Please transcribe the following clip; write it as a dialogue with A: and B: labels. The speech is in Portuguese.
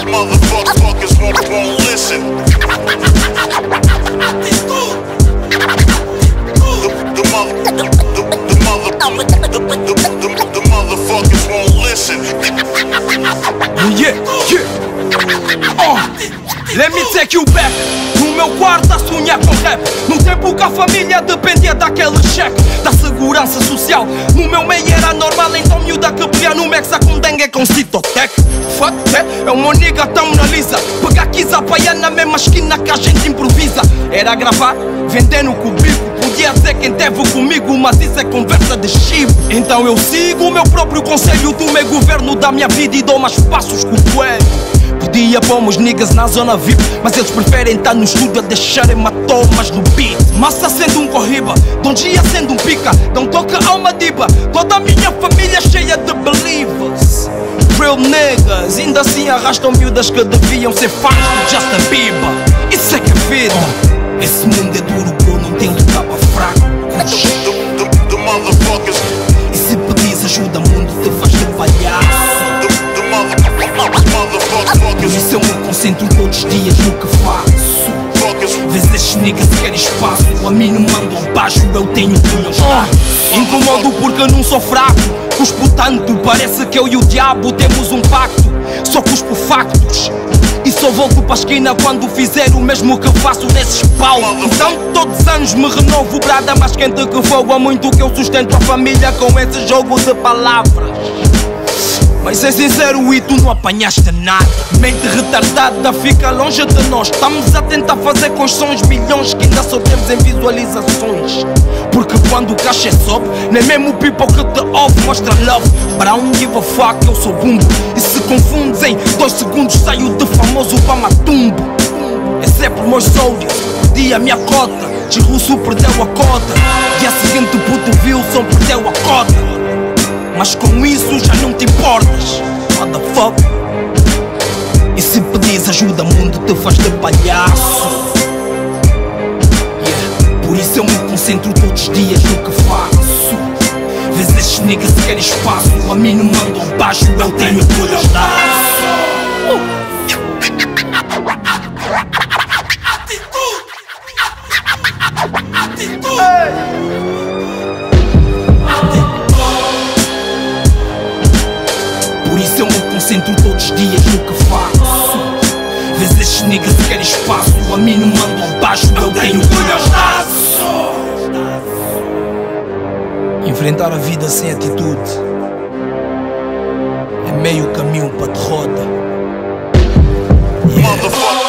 A: motherfuckers won't listen. The motherfuckers won't listen.
B: Yeah, yeah. Let me take you back. No meu quarto a sonhar com rap. Num tempo que a família dependia daquele cheque, da segurança social. No meu meio era normal, então miúda que pedia no Mexa com dengue com Citotec. Fuck that, é uma nigga tão na lisa. Pegar quis apanhar na mesma esquina que a gente improvisa. Era gravar, vendendo cubico. Podia dizer quem teve comigo, mas isso é conversa de chivo. Então eu sigo o meu próprio conselho do meu governo da minha vida e dou mais passos que o coelho. Podia pôr meus niggas na zona VIP, mas eles preferem estar no estúdio a deixarem matomas no beat. Massa sendo um corriba, Dom Gia sendo um pica, dão toque a uma diva. Toda a minha família cheia de believers. Real niggas, ainda assim arrastam miúdas que deviam ser fãs de Justin Bieber. Isso é que é vida. Esse mundo é duro, bro, não tem capa fraco.
A: The motherfuckers.
B: E se pedis ajuda, mundo te faz de palhaço. Por isso eu me concentro todos os dias no que faço. Vês estes niggas querem espaço, a mim não mandam baixo, eu tenho que mostrar. Incomodo porque não sou fraco, cuspo tanto, parece que eu e o diabo temos um pacto. Só cuspo factos e só volto para a esquina quando fizer o mesmo que faço nesses palcos. Então todos os anos me renovo, brada mais quente que fogo. Há muito que eu sustento a família com esse jogo de palavras. Mas é sincero e tu não apanhaste nada. Mente retardada fica longe de nós. Estamos a tentar fazer com os sons milhões que ainda só temos em visualizações. Porque quando o caixa sobe, nem mesmo o people que te ouve mostra love. Para um give a fuck eu sou bumbo. E se confundes em 2 segundos saio de famoso para matumbo. Exceto meus soldiers, perdi a minha cota. G-Russo perdeu a cota. Dia seguinte o puto Wilson perdeu a cota. Mas com isso já não te importas, motherfucker. E se pedis ajuda, mundo te faz de palhaço. Yeah. Por isso eu me concentro todos os dias no que faço. Vês estes niggas querem espaço, a mim não mandam baixo, eu tenho que lhes dar. Por isso eu me concentro todos os dias no que faço. Vês estes niggas querem espaço, a mim não mandam baixo, eu tenho que lhes dar. Enfrentar a vida sem atitude é meio caminho para a derrota. Yeah.